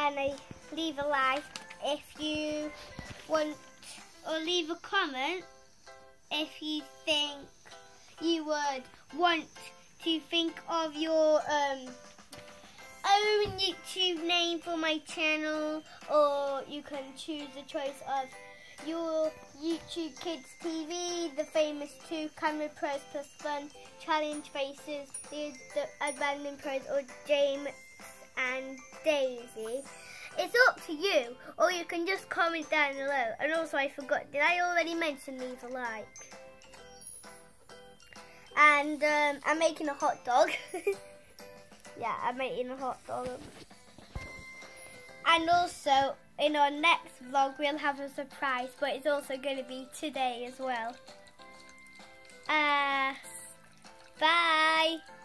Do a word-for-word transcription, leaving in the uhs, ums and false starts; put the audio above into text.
and I leave a like if you want, or leave a comment if you think you would want to think of your um, own YouTube name for my channel, or you can choose the choice of your YouTube Kids T V, the famous two, Camera Pros Plus Fun, Challenge Faces, the, the Abandoned Pros, or James and Daisy. It's up to you, or you can just comment down below. And also, I forgot, did I already mention leave a like? And um, I'm making a hot dog. Yeah, I'm making a hot dog. And also, in our next vlog, we'll have a surprise, but it's also going to be today as well. Uh, bye!